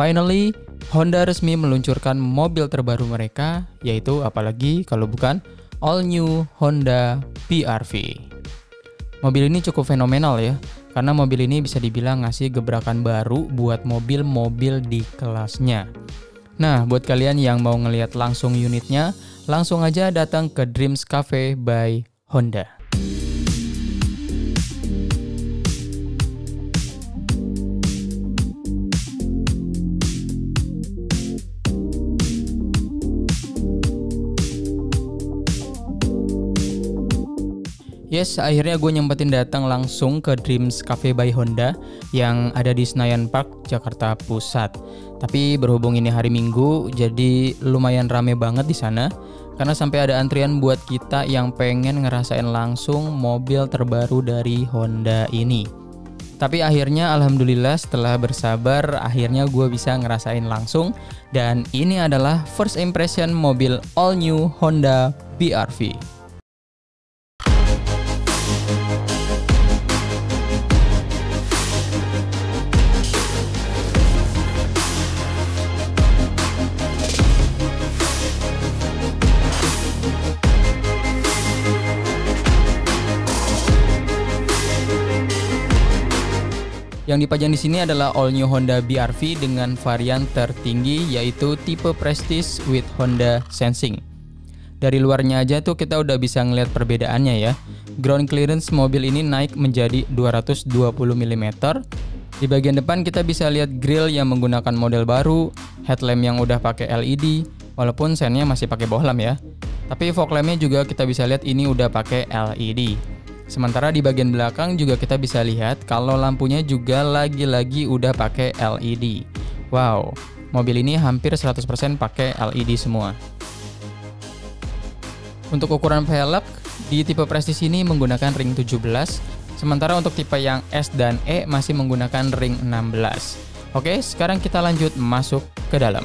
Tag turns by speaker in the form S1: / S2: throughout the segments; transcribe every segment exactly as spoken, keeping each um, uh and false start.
S1: Finally, Honda resmi meluncurkan mobil terbaru mereka, yaitu apalagi kalau bukan all new Honda B R V. Mobil ini cukup fenomenal ya, karena mobil ini bisa dibilang ngasih gebrakan baru buat mobil-mobil di kelasnya. Nah, buat kalian yang mau ngelihat langsung unitnya, langsung aja datang ke Dreams Cafe by Honda. Yes, akhirnya gue nyempetin datang langsung ke Dreams Cafe by Honda yang ada di Senayan Park, Jakarta Pusat. Tapi berhubung ini hari Minggu, jadi lumayan rame banget di sana karena sampai ada antrian buat kita yang pengen ngerasain langsung mobil terbaru dari Honda ini. Tapi akhirnya alhamdulillah setelah bersabar, akhirnya gue bisa ngerasain langsung, dan ini adalah first impression mobil all new Honda B R V. Yang dipajang di sini adalah all new Honda B R V dengan varian tertinggi, yaitu tipe Prestige with Honda Sensing. Dari luarnya aja tuh kita udah bisa ngeliat perbedaannya ya. Ground clearance mobil ini naik menjadi dua ratus dua puluh milimeter. Di bagian depan kita bisa lihat grill yang menggunakan model baru, headlamp yang udah pakai L E D, walaupun sennya masih pakai bohlam ya. Tapi fog lampnya juga kita bisa lihat ini udah pakai L E D. Sementara di bagian belakang juga kita bisa lihat kalau lampunya juga lagi-lagi udah pakai L E D. Wow, mobil ini hampir seratus persen pakai L E D semua. Untuk ukuran velg, di tipe Prestige ini menggunakan ring tujuh belas, sementara untuk tipe yang S dan E masih menggunakan ring enam belas. Oke, sekarang kita lanjut masuk ke dalam.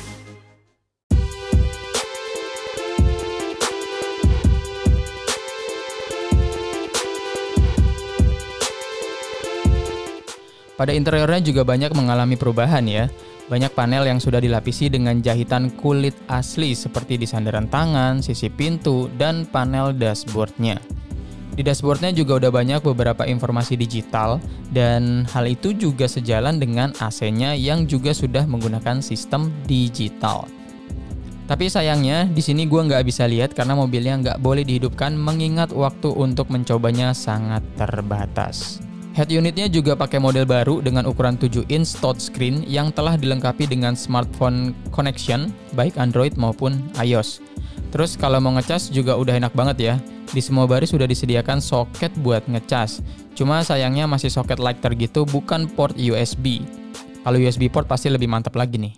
S1: Pada interiornya juga banyak mengalami perubahan ya. Banyak panel yang sudah dilapisi dengan jahitan kulit asli seperti di sandaran tangan, sisi pintu, dan panel dashboardnya. Di dashboardnya juga udah banyak beberapa informasi digital, dan hal itu juga sejalan dengan A C-nya yang juga sudah menggunakan sistem digital. Tapi sayangnya di sini gue nggak bisa lihat karena mobilnya nggak boleh dihidupkan mengingat waktu untuk mencobanya sangat terbatas. Head unitnya juga pakai model baru dengan ukuran tujuh inch touchscreen yang telah dilengkapi dengan smartphone connection baik Android maupun iOS. Terus kalau mau ngecas juga udah enak banget ya. Di semua baris sudah disediakan soket buat ngecas. Cuma sayangnya masih soket lighter gitu, bukan port U S B. Kalau U S B port pasti lebih mantap lagi nih.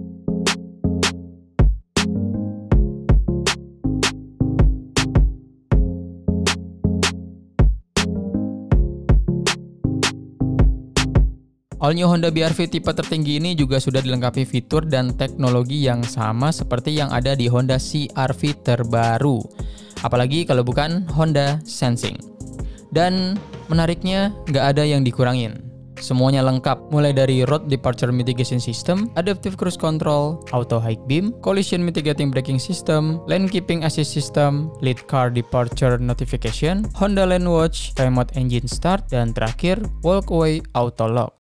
S1: All new Honda B R V tipe tertinggi ini juga sudah dilengkapi fitur dan teknologi yang sama seperti yang ada di Honda C R V terbaru. Apalagi kalau bukan Honda Sensing. Dan menariknya nggak ada yang dikurangin. Semuanya lengkap, mulai dari Road Departure Mitigation System, Adaptive Cruise Control, Auto High Beam, Collision Mitigating Braking System, Lane Keeping Assist System, Lead Car Departure Notification, Honda Lane Watch, Remote Engine Start, dan terakhir Walkaway Auto Lock.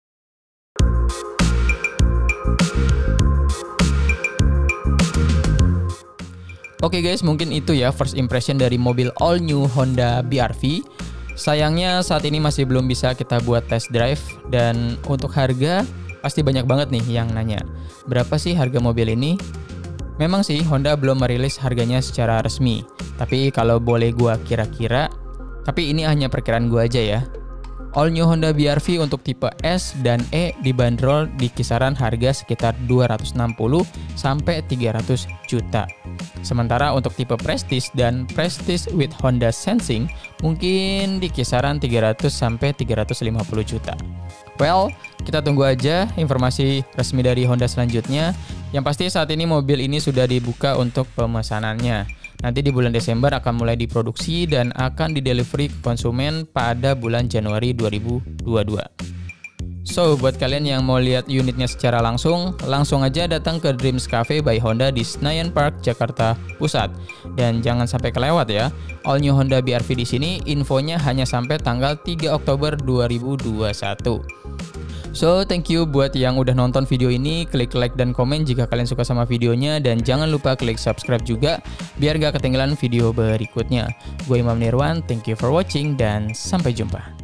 S1: Oke guys, mungkin itu ya first impression dari mobil all new Honda B R V. Sayangnya saat ini masih belum bisa kita buat test drive, dan untuk harga pasti banyak banget nih yang nanya. Berapa sih harga mobil ini? Memang sih Honda belum merilis harganya secara resmi, tapi kalau boleh gua kira-kira, tapi ini hanya perkiraan gua aja ya. All new Honda B R V untuk tipe S dan E dibanderol di kisaran harga sekitar dua ratus enam puluh sampai tiga ratus juta. Sementara untuk tipe Prestige dan Prestige with Honda Sensing mungkin di kisaran tiga ratus sampai tiga ratus lima puluh juta. Well, kita tunggu aja informasi resmi dari Honda selanjutnya. Yang pasti saat ini mobil ini sudah dibuka untuk pemesanannya. Nanti di bulan Desember akan mulai diproduksi dan akan didelivery ke konsumen pada bulan Januari dua ribu dua puluh dua. So, buat kalian yang mau lihat unitnya secara langsung, langsung aja datang ke Dreams Cafe by Honda di Senayan Park, Jakarta Pusat. Dan jangan sampai kelewat ya. All new Honda B R V di sini infonya hanya sampai tanggal tiga Oktober dua ribu dua puluh satu. So, thank you buat yang udah nonton video ini. Klik like dan komen jika kalian suka sama videonya. Dan jangan lupa klik subscribe juga, biar gak ketinggalan video berikutnya. Gue Imam Nirwan, thank you for watching, dan sampai jumpa.